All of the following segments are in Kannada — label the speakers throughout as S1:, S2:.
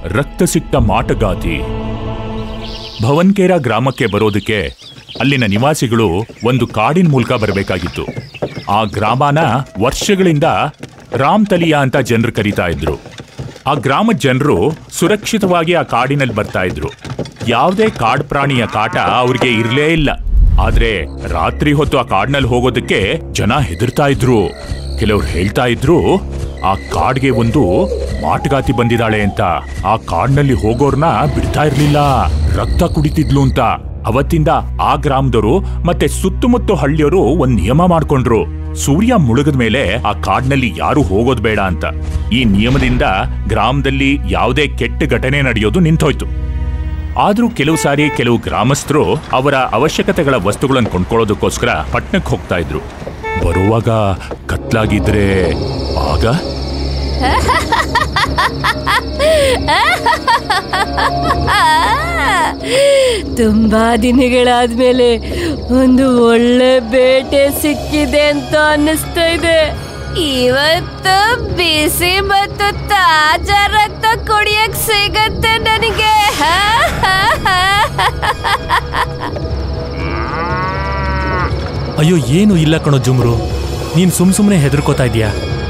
S1: ರಕ್ತಸಿಕ್ತ ಮಾಟಗಾತಿ. ಭವನ್ಕೇರಾ ಗ್ರಾಮಕ್ಕೆ ಬರೋದಕ್ಕೆ ಅಲ್ಲಿನ ನಿವಾಸಿಗಳು ಒಂದು ಕಾಡಿನ ಮೂಲಕ ಬರಬೇಕಾಗಿತ್ತು. ಆ ಗ್ರಾಮನ ವರ್ಷಗಳಿಂದ ರಾಮ್ತಲಿಯಾ ಅಂತ ಜನರು ಕರೀತಾ ಇದ್ರು. ಆ ಗ್ರಾಮದ ಜನರು ಸುರಕ್ಷಿತವಾಗಿ ಆ ಕಾಡಿನಲ್ಲಿ ಬರ್ತಾ ಇದ್ರು. ಯಾವುದೇ ಕಾಡು ಪ್ರಾಣಿಯ ಕಾಟ ಅವ್ರಿಗೆ ಇರಲೇ ಇಲ್ಲ. ಆದ್ರೆ ರಾತ್ರಿ ಹೊತ್ತು ಆ ಕಾಡಿನಲ್ಲಿ ಹೋಗೋದಕ್ಕೆ ಜನ ಹೆದರ್ತಾ ಇದ್ರು. ಕೆಲವ್ರು ಹೇಳ್ತಾ ಇದ್ರು ಆ ಕಾಡ್ಗೆ ಒಂದು ಮಾಟಗಾತಿ ಬಂದಿದ್ದಾಳೆ ಅಂತ. ಆ ಕಾಡಿನಲ್ಲಿ ಹೋಗೋರ್ನ ಬಿಡ್ತಾ ಇರ್ಲಿಲ್ಲ, ರಕ್ತ ಕುಡಿತಿದ್ಲು ಅಂತ. ಅವತ್ತಿಂದ ಆ ಗ್ರಾಮದವರು ಮತ್ತೆ ಸುತ್ತಮುತ್ತ ಹಳ್ಳಿಯವರು ಒಂದ್ ನಿಯಮ ಮಾಡ್ಕೊಂಡ್ರು. ಸೂರ್ಯ ಮುಳುಗದ ಮೇಲೆ ಆ ಕಾಡಿನಲ್ಲಿ ಯಾರು ಹೋಗೋದ್ ಬೇಡ ಅಂತ. ಈ ನಿಯಮದಿಂದ ಗ್ರಾಮದಲ್ಲಿ ಯಾವುದೇ ಕೆಟ್ಟ ಘಟನೆ ನಡೆಯೋದು ನಿಂತೋಯ್ತು. ಆದ್ರೂ ಕೆಲವು ಸಾರಿ ಕೆಲವು ಗ್ರಾಮಸ್ಥರು ಅವರ ಅವಶ್ಯಕತೆಗಳ ವಸ್ತುಗಳನ್ನು ಕೊಂಡ್ಕೊಳ್ಳೋದಕ್ಕೋಸ್ಕರ ಪಟ್ಟಣಕ್ಕೆ ಹೋಗ್ತಾ ಇದ್ರು. ಬರುವಾಗ ಕತ್ಲಾಗಿದ್ರೆ ಆಗ
S2: ತುಂಬಾ ದಿನಗಳಾದ್ಮೇಲೆ ಒಂದು ಒಳ್ಳೆ ಬೇಟೆ ಸಿಕ್ಕಿದೆ ಅಂತ ಅನ್ನಿಸ್ತಾ ಇದೆ. ಇವತ್ತು ಬಿಸಿ ಮತ್ತು ತಾಜಾ ರಕ್ತ ಕುಡಿಯಕ್ ಸಿಗತ್ತೆ ನನಗೆ.
S3: ಅಯ್ಯೋ, ಏನು ಇಲ್ಲ ಕಣೋ ಜುಮ್ರು, ನೀನ್ ಸುಮ್ನೆ ಹೆದರ್ಕೋತಾ ಇದೀಯಾ?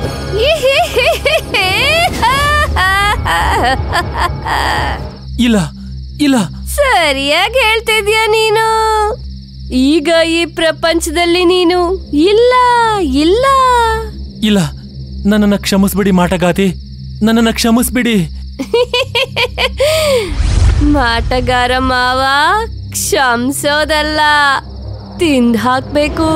S3: ಇಲ್ಲ ಇಲ್ಲ,
S2: ಸರಿಯಾಗಿ ಹೇಳ್ತಿದ್ಯಾ ನೀನು. ಈಗ ಈ ಪ್ರಪಂಚದಲ್ಲಿ ನೀನು ಇಲ್ಲ ಇಲ್ಲ
S3: ಇಲ್ಲ. ನನ್ನನ್ನ ಕ್ಷಮಿಸ್ಬಿಡಿ ಮಾಟಗಾತಿ, ನನ್ನನ್ನ ಕ್ಷಮಿಸ್ಬಿಡಿ.
S2: ಮಾಟಗಾರ ಮಾವ, ಕ್ಷಮಿಸೋದಲ್ಲ, ತಿಂದ್ ಹಾಕ್ಬೇಕು.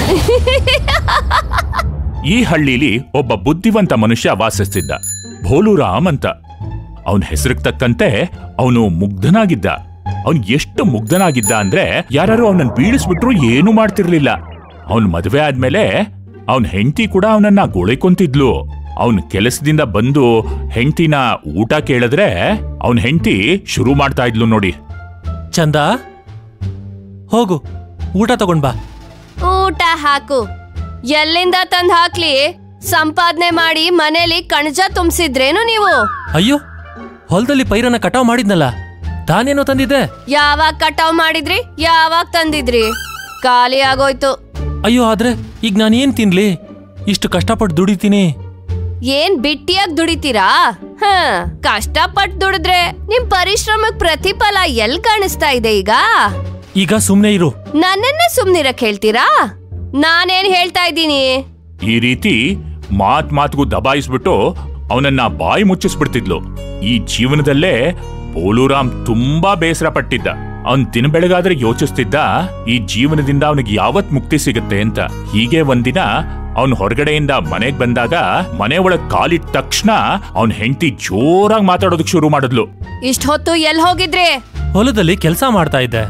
S1: ಈ ಹಳ್ಳಿಲಿ ಒಬ್ಬ ಬುದ್ಧಿವಂತ ಮನುಷ್ಯ ವಾಸಿಸ್ತಿದ್ದ, ಭೋಲುರಾಮ್ ಅಂತ. ಅವನ ಹೆಸರಿಗೆ ತಕ್ಕಂತೆ ಅವನು ಮುಗ್ಧನಾಗಿದ್ದ. ಅವನ್ ಎಷ್ಟು ಮುಗ್ಧನಾಗಿದ್ದ ಅಂದ್ರೆ ಯಾರು ಅವನನ್ನ ಬೀಳಿಸ್ಬಿಟ್ರು ಏನೂ ಮಾಡ್ತಿರ್ಲಿಲ್ಲ. ಅವನ್ ಮದುವೆ ಆದ್ಮೇಲೆ ಅವನ್ ಹೆಂಡತಿ ಕೂಡ ಅವನನ್ನ ಗೋಳಿಕೊಂತಿದ್ಲು. ಅವನ್ ಕೆಲಸದಿಂದ ಬಂದು ಹೆಂಡತಿನ ಊಟ ಕೇಳಿದ್ರೆ ಅವನ್ ಹೆಂಡತಿ ಶುರು ಮಾಡ್ತಾ ಇದ್ಲು ನೋಡಿ,
S3: ಚಂದ ಹೋಗು ಊಟ ತಗೊಂಡ್ ಬಾ.
S2: ಊಟ ಹಾಕು. ಎಲ್ಲಿಂದ ತಂದ್ ಹಾಕ್ಲಿ? ಸಂಪಾದನೆ ಮಾಡಿ ಮನೇಲಿ ಕಣಜ ತುಂಬಿಸಿದ್ರೇನು ನೀವು?
S3: ಅಯ್ಯೋ, ಹೊಲದಲ್ಲಿ ಪೈರನ್ನ ಕಟಾವ್ ಮಾಡಿದ್ನಲ್ಲ, ತಾನೇನೋ ತಂದಿದ್ದೆ.
S2: ಯಾವಾಗ ಕಟಾವ್ ಮಾಡಿದ್ರಿ? ಯಾವಾಗ ತಂದಿದ್ರಿ? ಖಾಲಿ ಆಗೋಯ್ತು.
S3: ಅಯ್ಯೋ, ಆದ್ರೆ ಈಗ ನಾನು ಏನ್ ತಿನ್ಲಿ? ಇಷ್ಟು ಕಷ್ಟಪಟ್ಟು ದುಡಿತೀನಿ.
S2: ಏನ್ ಬಿಟ್ಟಿಯಾಗಿ ದುಡಿತೀರಾ? ಕಷ್ಟಪಟ್ಟು ದುಡಿದ್ರೆ ನಿಮ್ ಪರಿಶ್ರಮಕ್ ಪ್ರತಿಫಲ ಎಲ್ ಕಾಣಿಸ್ತಾ ಇದೆ ಈಗ?
S3: ಈಗ ಸುಮ್ನೆ ಇರು.
S2: ನನ್ನನ್ನೇ ಸುಮ್ನಿರಕ್ ಹೇಳ್ತೀರಾ? ನಾನೇನ್ ಹೇಳ್ತಾ ಇದ್ದೀನಿ?
S1: ಈ ರೀತಿ ಮಾತ್ಗೂ ದಬಾಯಿಸ್ಬಿಟ್ಟು ಅವನನ್ನ ಬಾಯಿ ಮುಚ್ಚಿಸ್ಬಿಡ್ತಿದ್ಲು. ಈ ಜೀವನದಲ್ಲೇ ಭೋಲುರಾಮ್ ತುಂಬಾ ಬೇಸರ ಪಟ್ಟಿದ್ದ. ಅವನ್ ದಿನ ಬೆಳಗಾದ್ರೆ ಯೋಚಿಸ್ತಿದ್ದ ಈ ಜೀವನದಿಂದ ಅವನಿಗೆ ಯಾವತ್ ಮುಕ್ತಿ ಸಿಗುತ್ತೆ ಅಂತ. ಹೀಗೆ ಒಂದಿನ ಅವನ್ ಹೊರಗಡೆಯಿಂದ ಮನೆಗ್ ಬಂದಾಗ ಮನೆ ಒಳಗ್ ಕಾಲಿಟ್ಟ ತಕ್ಷಣ ಅವನ್ ಹೆಂಡತಿ ಜೋರಾಗಿ ಮಾತಾಡೋದಕ್ ಶುರು ಮಾಡಿದ್ಲು.
S2: ಇಷ್ಟ ಹೊತ್ತು ಎಲ್ ಹೋಗಿದ್ರಿ?
S3: ಹೊಲದಲ್ಲಿ ಕೆಲಸ ಮಾಡ್ತಾ ಇದ್ದೆ.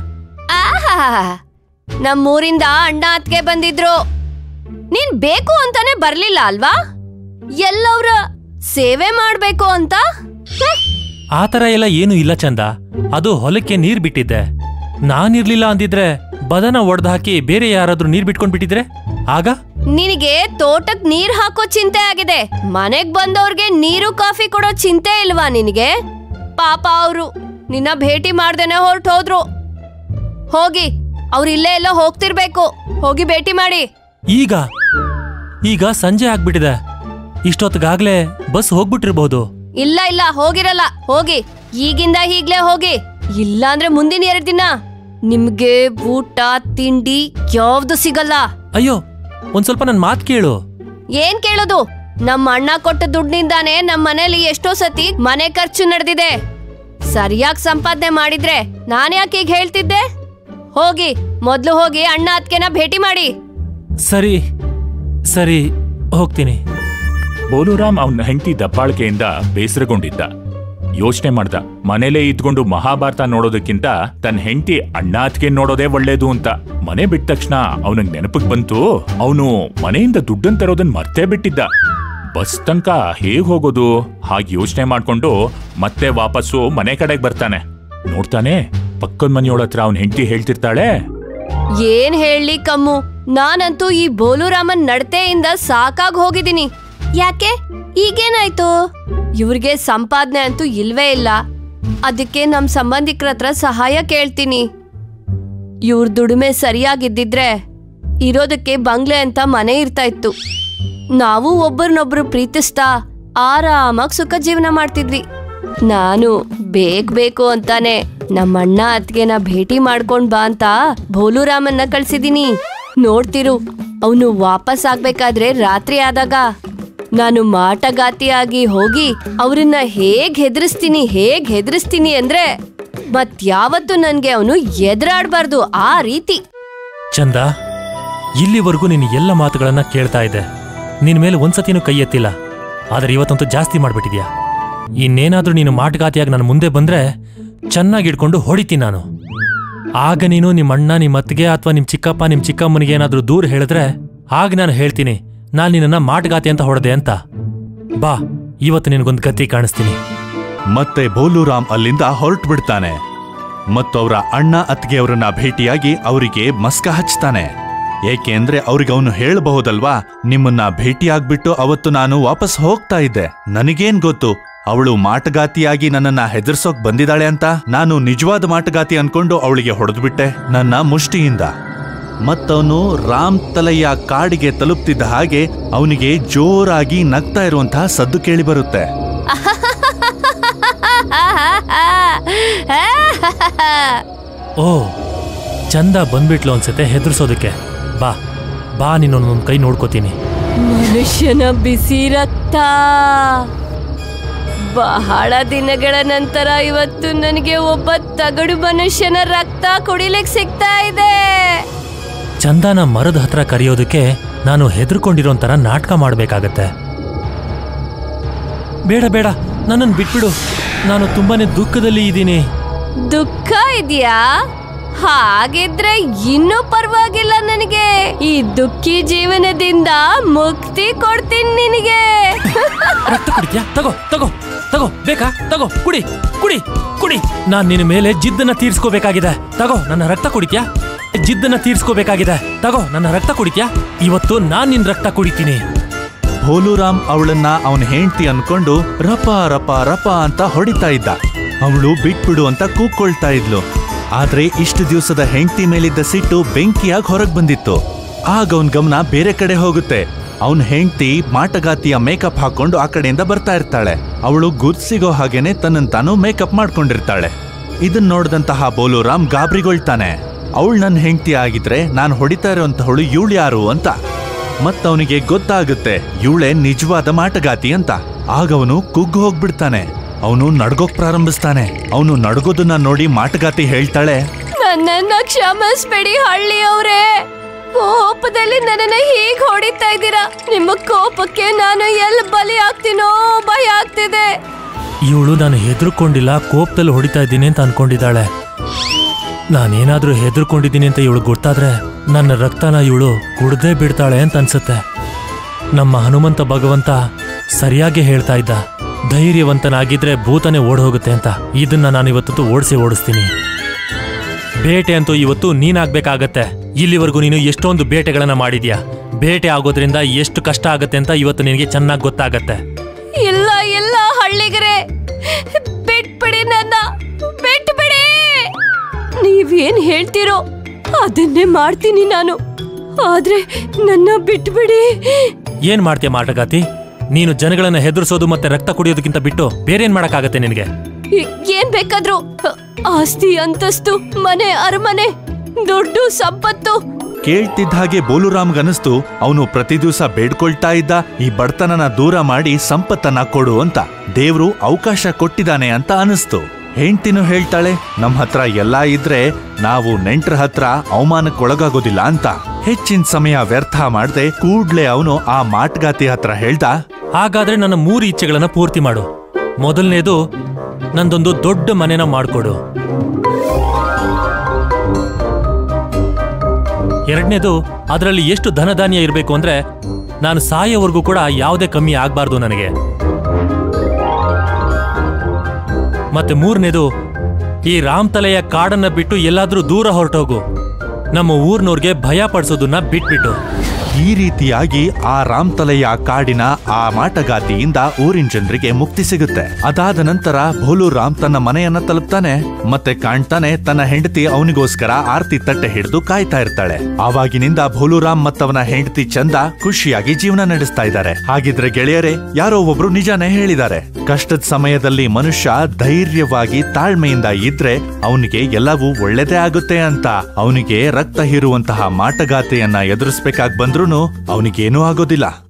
S2: ನಮ್ಮೂರಿಂದ ಅಣ್ಣ ಅತ್ಗೆ ಬಂದಿದ್ರು. ನೀನ್ ಬೇಕು ಅಂತಾನೆ ಬರ್ಲಿಲ್ಲ ಅಲ್ವಾ? ಎಲ್ಲವ್ರ ಸೇವೆ ಮಾಡ್ಬೇಕು ಅಂತ.
S3: ಆತರ ಎಲ್ಲ ಏನು ಇಲ್ಲ ಚಂದ. ಅದು ಹೊಲಕ್ಕೆ ನೀರ್ ಬಿಟ್ಟಿದ್ದೆ. ನಾನಿರ್ಲಿಲ್ಲ ಅಂದಿದ್ರೆ ಬದನ ಒಡ್ದ್ ಹಾಕಿ ಬೇರೆ ಯಾರಾದ್ರೂ ನೀರ್ ಬಿಟ್ಕೊಂಡ್ ಬಿಟ್ಟಿದ್ರೆ ಆಗ?
S2: ನಿನಗೆ ತೋಟಕ್ ನೀರ್ ಹಾಕೋ ಚಿಂತೆ ಆಗಿದೆ, ಮನೆಗ್ ಬಂದವ್ರಿಗೆ ನೀರು ಕಾಫಿ ಕೊಡೋ ಚಿಂತೆ ಇಲ್ವಾ ನಿನಗೆ? ಪಾಪ ಅವ್ರು ನಿನ್ನ ಭೇಟಿ ಮಾಡ್ದೇನೆ ಹೊರಟೋದ್ರು. ಹೋಗಿ, ಅವ್ರು ಇಲ್ಲೇ ಎಲ್ಲ ಹೋಗ್ತಿರ್ಬೇಕು. ಹೋಗಿ ಭೇಟಿ ಮಾಡಿ.
S3: ಈಗ ಸಂಜೆ ಆಗ್ಬಿಟ್ಟಿದೆ. ಇಷ್ಟೊತ್ತಿಗಾಗ್ಲೇ ಬಸ್ ಹೋಗ್ಬಿಟ್ಟಿರ್ಬಹುದು.
S2: ಇಲ್ಲ ಇಲ್ಲ, ಹೋಗಿರಲ್ಲ. ಹೋಗಿ, ಈಗಿಂದ ಈಗ್ಲೇ ಹೋಗಿ. ಇಲ್ಲ ಅಂದ್ರೆ ಮುಂದಿನ 2 ದಿನ ನಿಮ್ಗೆ ಊಟ ತಿಂಡಿ ಯಾವ್ದು ಸಿಗಲ್ಲ.
S3: ಅಯ್ಯೋ, ಒಂದ್ ಸ್ವಲ್ಪ ನನ್ ಮಾತ್ ಕೇಳು.
S2: ಏನ್ ಕೇಳೋದು? ನಮ್ಮ ಅಣ್ಣ ಕೊಟ್ಟ ದುಡ್ಡಿನಿಂದಾನೆ ನಮ್ಮ ಮನೇಲಿ ಎಷ್ಟೋ ಸತಿ ಮನೆ ಖರ್ಚು ನಡೆದಿದೆ. ಸರಿಯಾಗಿ ಸಂಪಾದನೆ ಮಾಡಿದ್ರೆ ನಾನ್ಯಾಕೆ ಈಗ ಹೇಳ್ತಿದ್ದೆ? ಹೋಗಿ, ಮೊದ್ಲು ಹೋಗಿ ಅಣ್ಣ ಅತ್ಕೆನ ಭೇಟಿ ಮಾಡಿ.
S3: ಸರಿ ಸರಿ, ಹೋಗ್ತೀನಿ.
S1: ಭೋಲುರಾಮ್ ಅವನ ಹೆಂಡತಿ ದಬ್ಬಾಳಿಕೆಯಿಂದ ಬೇಸರಗೊಂಡಿದ್ದ. ಯೋಚನೆ ಮಾಡ್ದ, ಮನೇಲೇ ಇದ್ಕೊಂಡು ಮಹಾಭಾರತ ನೋಡೋದಕ್ಕಿಂತ ತನ್ನ ಹೆಂಡತಿ ಅಣ್ಣ ಅತ್ಗೆ ನೋಡೋದೇ ಒಳ್ಳೇದು ಅಂತ. ಮನೆ ಬಿಟ್ಟ ತಕ್ಷಣ ಅವನಿಗೆ ನೆನಪಿಗೆ ಬಂತು, ಅವನು ಮನೆಯಿಂದ ದುಡ್ಡನ್ ತರೋದನ್ನ ಮರ್ತೇ ಬಿಟ್ಟಿದ್ದ. ಬಸ್ ತನಕ ಹೇಗ್ ಹೋಗೋದು ಹಾಗೆ ಯೋಚನೆ ಮಾಡ್ಕೊಂಡು ಮತ್ತೆ ವಾಪಸ್ಸು ಮನೆ ಕಡೆಗೆ ಬರ್ತಾನೆ. ನೋಡ್ತಾನೆ, ಪಕ್ಕದ ಮನೆಯೊಳತ್ರ ಅವನ್ ಹೆಂಡತಿ ಹೇಳ್ತಿರ್ತಾಳೆ,
S2: ಏನ್ ಹೇಳಿ ಕಮ್ಮು, ನಾನಂತೂ ಈ ಭೋಲುರಾಮನ್ ನಡತೆಯಿಂದ ಸಾಕಾಗ್ ಹೋಗಿದ್ದೀನಿ. ಯಾಕೆ? ಈಗೇನಾಯ್ತು? ಇವ್ರಿಗೆ ಸಂಪಾದನೆ ಅಂತೂ ಇಲ್ವೇ ಇಲ್ಲ. ಅದಕ್ಕೆ ನಮ್ ಸಂಬಂಧಿಕರ ಹತ್ರ ಸಹಾಯ ಕೇಳ್ತೀನಿ. ಇವ್ರ ದುಡಿಮೆ ಸರಿಯಾಗಿದ್ದಿದ್ರೆ ಇರೋದಕ್ಕೆ ಬಂಗ್ಲೆ ಅಂತ ಮನೆ ಇರ್ತಾ ಇತ್ತು. ನಾವು ಒಬ್ಬರನ್ನೊಬ್ರು ಪ್ರೀತಿಸ್ತಾ ಆರಾಮಾಗಿ ಸುಖ ಜೀವನ ಮಾಡ್ತಿದ್ವಿ. ನಾನು ಬೇಕು ಅಂತಾನೆ ನಮ್ಮಣ್ಣ ಅತ್ಗೆನ ಭೇಟಿ ಮಾಡ್ಕೊಂಡ್ ಬಾ ಅಂತ ಭೋಲುರಾಮನ್ನ ಕಳ್ಸಿದೀನಿ. ನೋಡ್ತಿರು, ಅವನು ವಾಪಸ್ ಆಗ್ಬೇಕಾದ್ರೆ ರಾತ್ರಿ ಆದಾಗ ನಾನು ಮಾಟಗಾತಿಯಾಗಿ ಹೋಗಿ ಅವ್ರನ್ನ ಹೇಗ್ ಹೆದರಿಸ್ತೀನಿ ಅಂದ್ರೆ ಮತ್ಯಾವತ್ತು ನನ್ಗೆ ಅವನು ಎದುರಾಡ್ಬಾರ್ದು ಆ ರೀತಿ.
S3: ಚಂದ, ಇಲ್ಲಿವರೆಗೂ ನೀನು ಎಲ್ಲ ಮಾತುಗಳನ್ನ ಕೇಳ್ತಾ ಇದ್ದೆ. ನಿನ್ ಮೇಲೆ ಒಂದ್ಸತಿನೂ ಕೈ ಎತ್ತಿಲ್ಲ. ಆದ್ರೆ ಇವತ್ತಂತೂ ಜಾಸ್ತಿ ಮಾಡ್ಬಿಟ್ಟಿದ್ಯಾ. ಇನ್ನೇನಾದ್ರೂ ನೀನು ಮಾಟಗಾತಿಯಾಗಿ ನನ್ನ ಮುಂದೆ ಬಂದ್ರೆ ಚೆನ್ನಾಗಿ ಹಿಡ್ಕೊಂಡು ಹೊಡಿತೀನಿ ನಾನು. ಆಗ ನೀನು ನಿಮ್ಮ ಅಣ್ಣ, ನಿಮ್ಮ ಅತ್ತಿಗೆ ಅಥವಾ ನಿಮ್ಮ ಚಿಕ್ಕಪ್ಪ, ನಿಮ್ಮ ಚಿಕ್ಕಮ್ಮನಿಗೆ ಏನಾದ್ರೂ ದೂರ ಹೇಳಿದ್ರೆ ಆಗ ನಾನು ಹೇಳ್ತೀನಿ ನಾನು ನಿನ್ನ ಮಾಟಗಾತಿ ಅಂತ ಹೊಡೆದೆ ಅಂತ. ಬಾ, ಇವತ್ತು ನಿನಗೊಂದು ಗತಿ ಕಾಣಿಸ್ತೀನಿ.
S4: ಮತ್ತೆ ಭೋಲುರಾಮ್ ಅಲ್ಲಿಂದ ಹೊರಟು ಬಿಡ್ತಾನೆ ಮತ್ತು ಅವರ ಅಣ್ಣ ಅತ್ತಿಗೆಯವರನ್ನ ಭೇಟಿಯಾಗಿ ಅವರಿಗೆ ಮಸ್ಕ ಹಚ್ತಾನೆ. ಏಕೆಂದ್ರೆ ಅವ್ರಿಗೆ ಅವನು ಹೇಳಬಹುದಲ್ವಾ, ನಿಮ್ಮನ್ನ ಭೇಟಿಯಾಗ್ಬಿಟ್ಟು ಅವತ್ತು ನಾನು ವಾಪಸ್ ಹೋಗ್ತಾ ಇದ್ದೆ, ನನಗೇನ್ ಗೊತ್ತು ಅವಳು ಮಾಟಗಾತಿಯಾಗಿ ನನ್ನನ್ನ ಹೆದರ್ಸೋಕ್ ಬಂದಿದ್ದಾಳೆ ಅಂತ. ನಾನು ನಿಜವಾದ ಮಾಟಗಾತಿ ಅನ್ಕೊಂಡು ಅವಳಿಗೆ ಹೊಡೆದ್ಬಿಟ್ಟೆ ನನ್ನ ಮುಷ್ಟಿಯಿಂದ. ಮತ್ತವನು ರಾಮ್ ತಲಯ್ಯ ಕಾಡಿಗೆ ತಲುಪ್ತಿದ್ದ ಹಾಗೆ ಅವನಿಗೆ ಜೋರಾಗಿ ನಗ್ತಾ ಇರುವಂತಹ ಸದ್ದು ಕೇಳಿ ಬರುತ್ತೆ.
S3: ಓ, ಚಂದ ಬಂದ್ಬಿಟ್ಲು ಅನ್ಸತ್ತೆ ಹೆದರ್ಸೋದಕ್ಕೆ. ಬಾ ಬಾ, ನಿನ್ನೊಂದೊಂದು ಕೈ ನೋಡ್ಕೋತೀನಿ.
S2: ಮನುಷ್ಯನ ಬಿಸಿ ರಕ್ತ. ಬಹಳ ದಿನಗಳ ನಂತರ ಇವತ್ತು ನನಗೆ ಒಬ್ಬ ತಗಡು ಮನುಷ್ಯನ ರಕ್ತ ಕುಡಿಲಿಕ್ಕೆ ಸಿಗ್ತಾ ಇದೆ.
S3: ಚಂದನ ಮರದ ಹತ್ರ ಕರೆಯೋದಕ್ಕೆ ನಾನು ಹೆದರ್ಕೊಂಡಿರೋಂಥರ ನಾಟಕ ಮಾಡ್ಬೇಕಾಗತ್ತೆ. ಬೇಡ ಬೇಡ, ನನ್ನನ್ನು ಬಿಟ್ಬಿಡು. ನಾನು ತುಂಬಾನೇ ದುಃಖದಲ್ಲಿ ಇದ್ದೀನಿ.
S2: ದುಃಖ ಇದೆಯಾ? ಹಾಗಿದ್ರೆ ಇನ್ನೂ ಪರವಾಗಿಲ್ಲ. ನನಗೆ ಈ ದುಃಖಿ ಜೀವನದಿಂದ ಮುಕ್ತಿ ಕೊಡ್ತೀನಿ ನಿನಗೆ.
S3: ರಕ್ತ ಕುಡಿತ್ಯಾ? ತಗೋ ತಗೋ ತಗೋ, ಬೇಕಾ? ತಗೋ, ಕುಡಿ ಕುಡಿ ಕುಡಿ. ನಾನ್ ನಿನ್ನ ಮೇಲೆ ಜಿದ್ದನ್ನ ತೀರ್ಸ್ಕೋಬೇಕಾಗಿದೆ. ತಗೋ, ನನ್ನ ರಕ್ತ ಕುಡಿತ್ಯಾ? ಜಿದ್ದನ್ನ ತೀರ್ಸ್ಕೋಬೇಕಾಗಿದೆ. ತಗೋ, ನನ್ನ ರಕ್ತ ಕುಡಿತ್ಯಾ? ಇವತ್ತು ನಾನ್ ನಿನ್ ರಕ್ತ ಕುಡಿತೀನಿ.
S4: ಭೋಲುರಾಮ್ ಅವಳನ್ನ ಅವನ ಹೆಂಡತಿ ಅನ್ಕೊಂಡು ರಪ ರಪ ರಪ ಅಂತ ಹೊಡಿತಾ ಇದ್ದ. ಅವಳು ಬಿಟ್ಬಿಡು ಅಂತ ಕೂಗ್ಕೊಳ್ತಾ ಇದ್ಲು. ಆದ್ರೆ ಇಷ್ಟು ದಿವಸದ ಹೆಂಡತಿ ಮೇಲಿದ್ದ ಸಿಟ್ಟು ಬೆಂಕಿಯಾಗಿ ಹೊರಗ್ ಬಂದಿತ್ತು. ಆಗ ಅವನ್ ಗಮನ ಬೇರೆ ಕಡೆ ಹೋಗುತ್ತೆ. ಅವನ್ ಹೆಂಡತಿ ಮಾಟಗಾತಿಯ ಮೇಕಪ್ ಹಾಕೊಂಡು ಆ ಕಡೆಯಿಂದ ಬರ್ತಾ ಇರ್ತಾಳೆ. ಅವಳು ಗುರ್ಸಿಗೋ ಹಾಗೇನೆ ತನ್ನನ್ನು ತಾನು ಮೇಕಪ್ ಮಾಡ್ಕೊಂಡಿರ್ತಾಳೆ. ಇದನ್ ನೋಡಿದಂತಹ ಭೋಲುರಾಮ್ ಗಾಬರಿಗೊಳ್ತಾನೆ. ಅವಳು ನನ್ನ ಹೆಂಡತಿ ಆಗಿದ್ರೆ ನಾನು ಹೊಡಿತಾ ಇರೋಂತಹವಳು ಇವಳು ಯಾರು ಅಂತ. ಮತ್ತವನಿಗೆ ಗೊತ್ತಾಗುತ್ತೆ ಇವಳೆ ನಿಜವಾದ ಮಾಟಗಾತಿ ಅಂತ. ಆಗ ಅವನು ಕುಗ್ಗು ಹೋಗ್ಬಿಡ್ತಾನೆ. ಅವನು ನಡ್ಗೋಕ್ ಪ್ರಾರಂಭಿಸ್ತಾನೆ. ಅವನು ನಡ್ಗೋದನ್ನ ನೋಡಿ ಮಾಟಗಾತಿ ಹೇಳ್ತಾಳೆ,
S2: ನನ್ನನ್ನ ಕ್ಷಮಿಸ್ಬೇಡಿ ಹಳ್ಳಿಯವ್ರೆ. ಕೋಪದಲ್ಲಿ ನನ್ನನ್ನ ಹೀಗೆ ಹೊಡಿತಾ ಇದ್ದೀರಾ. ನಿಮ್ಮ ಕೋಪಕ್ಕೆ ನಾನು ಎಲ್ಲಿ ಬಲಿ ಆಗ್ತೀನೋ ಭಯ ಆಗ್ತಿದೆ.
S3: ಇವಳು ನಾನು ಹೆದರ್ಕೊಂಡಿಲ್ಲ, ಕೋಪದಲ್ಲಿ ಹೊಡಿತಾ ಇದ್ದೀನಿ ಅಂತ ಅನ್ಕೊಂಡಿದ್ದಾಳೆ. ನಾನೇನಾದ್ರೂ ಹೆದರ್ಕೊಂಡಿದ್ದೀನಿ ಅಂತ ಇವಳು ಗೊತ್ತಾದ್ರೆ ನನ್ನ ರಕ್ತನ ಇವಳು ಕುಡ್ದೇ ಬಿಡ್ತಾಳೆ ಅಂತ ಅನ್ಸುತ್ತೆ. ನಮ್ಮ ಹನುಮಂತ ಭಗವಂತ ಸರಿಯಾಗಿ ಹೇಳ್ತಾ ಇದ್ದ, ಧೈರ್ಯವಂತನಾಗಿದ್ರೆ ಭೂತನೇ ಓಡ್ ಹೋಗುತ್ತೆ ಅಂತ. ಇದನ್ನ ನಾನು ಇವತ್ತು ಓಡಿಸ್ತೀನಿ. ಬೇಟೆ ಅಂತೂ ಇವತ್ತು ನೀನಾಗ್ಬೇಕಾಗತ್ತೆ. ಇಲ್ಲಿವರೆಗೂ ನೀನು ಎಷ್ಟೊಂದು ಬೇಟೆಗಳನ್ನ ಮಾಡಿದ್ಯಾ. ಬೇಟೆ ಆಗೋದ್ರಿಂದ ಎಷ್ಟು ಕಷ್ಟ ಆಗತ್ತೆ ಅಂತ ಇವತ್ತು ನಿನಗೆ ಚೆನ್ನಾಗಿ ಗೊತ್ತಾಗತ್ತೆ.
S2: ಇಲ್ಲ ಇಲ್ಲ ಹಳ್ಳಿಗರೇ, ಬಿಟ್ಬಿಡಿ, ನನ್ನ ಬಿಟ್ಬಿಡಿ. ನೀವೇನ್ ಹೇಳ್ತೀರೋ ಅದನ್ನೇ ಮಾಡ್ತೀನಿ ನಾನು. ಆದ್ರೆ ನನ್ನ ಬಿಟ್ಬಿಡಿ.
S3: ಏನ್ ಮಾಡ್ತೀಯ ಮಾಟಗಾತಿ? ನೀನು ಜನಗಳನ್ನ ಹೆದರ್ಸೋದು ಮತ್ತೆ ರಕ್ತ ಕುಡಿಯೋದಕ್ಕಿಂತ ಬಿಟ್ಟು ಬೇರೆ ಏನ್ ಮಾಡಕ್ಕಾಗತ್ತೆ ನಿನಗೆ?
S2: ಏನ್ ಬೇಕಾದ್ರೂ, ಆಸ್ತಿ, ಅಂತಸ್ತು, ಮನೆ, ಅರಮನೆ, ದುಡ್ಡು, ಸಂಪತ್ತು.
S4: ಕೇಳ್ತಿದ್ದ ಹಾಗೆ ಭೋಲುರಾಮ್ಗನಿಸ್ತು ಅವನು ಪ್ರತಿ ದಿವಸ ಬೇಡ್ಕೊಳ್ತಾ ಇದ್ದ ಈ ಬಡತನನ ದೂರ ಮಾಡಿ ಸಂಪತ್ತನ್ನ ಕೊಡು ಅಂತ. ದೇವ್ರು ಅವಕಾಶ ಕೊಟ್ಟಿದ್ದಾನೆ ಅಂತ ಅನಿಸ್ತು. ಹೆಂಡ್ತಿನೂ ಹೇಳ್ತಾಳೆ, ನಮ್ ಹತ್ರ ಎಲ್ಲಾ ಇದ್ರೆ ನಾವು ನೆಂಟ್ರ ಹತ್ರ ಅವಮಾನಕ್ಕೊಳಗಾಗೋದಿಲ್ಲ ಅಂತ. ಹೆಚ್ಚಿನ ಸಮಯ ವ್ಯರ್ಥ ಮಾಡದೆ ಕೂಡ್ಲೆ ಅವನು ಆ ಮಾಟಗಾತಿ ಹತ್ರ ಹೇಳ್ದ,
S3: ಹಾಗಾದ್ರೆ ನನ್ನ 3 ಇಚ್ಛೆಗಳನ್ನ ಪೂರ್ತಿ ಮಾಡು. ಮೊದಲನೇದು, ನಂದೊಂದು ದೊಡ್ಡ ಮನೆನ ಮಾಡ್ಕೊಡು. ಎರಡನೇದು, ಅದರಲ್ಲಿ ಎಷ್ಟು ಧನಧಾನ್ಯ ಇರಬೇಕು ಅಂದ್ರೆ ನಾನು ಸಾಯೋವರೆಗೂ ಕೂಡ ಯಾವುದೇ ಕಮ್ಮಿ ಆಗ್ಬಾರ್ದು ನನಗೆ. ಮತ್ತೆ ಮೂರನೇದು, ಈ ರಾಮತಲೆಯ ಕಾಡನ್ನ ಬಿಟ್ಟು ಎಲ್ಲಾದ್ರೂ ದೂರ ಹೊರಟೋಗು. ನಮ್ಮ ಊರ್ನವ್ರಿಗೆ ಭಯ ಪಡಿಸೋದನ್ನ ಬಿಟ್ಬಿಟ್ಟು.
S4: ಈ ರೀತಿಯಾಗಿ ಆ ರಾಮ್ತಲೆಯ ಕಾಡಿನ ಆ ಮಾಟಗಾತಿಯಿಂದ ಊರಿನ ಜನರಿಗೆ ಮುಕ್ತಿ ಸಿಗುತ್ತೆ. ಅದಾದ ನಂತರ ಭೋಲುರಾಮ್ ತನ್ನ ಮನೆಯನ್ನ ತಲುಪ್ತಾನೆ. ಮತ್ತೆ ಕಾಣ್ತಾನೆ ತನ್ನ ಹೆಂಡತಿ ಅವನಿಗೋಸ್ಕರ ಆರ್ತಿ ತಟ್ಟೆ ಹಿಡಿದು ಕಾಯ್ತಾ ಇರ್ತಾಳೆ. ಆವಾಗಿನಿಂದ ಭೋಲುರಾಮ್ ಮತ್ತವನ ಹೆಂಡತಿ ಚಂದ ಖುಷಿಯಾಗಿ ಜೀವನ ನಡೆಸ್ತಾ ಇದ್ದಾರೆ. ಹಾಗಿದ್ರೆ ಗೆಳೆಯರೇ, ಯಾರೋ ಒಬ್ರು ನಿಜಾನೇ ಹೇಳಿದ್ದಾರೆ, ಕಷ್ಟದ ಸಮಯದಲ್ಲಿ ಮನುಷ್ಯ ಧೈರ್ಯವಾಗಿ ತಾಳ್ಮೆಯಿಂದ ಇದ್ರೆ ಅವನಿಗೆ ಎಲ್ಲವೂ ಒಳ್ಳೆದೇ ಆಗುತ್ತೆ ಅಂತ. ಅವನಿಗೆ ರಕ್ತ ಹೀರುವಂತಹ ಮಾಟಗಾತಿಯನ್ನ ಎದುರಿಸ್ಬೇಕಾಗಿ ಬಂದ್ರೂ ಅವನಿಗೇನೂ ಆಗೋದಿಲ್ಲ.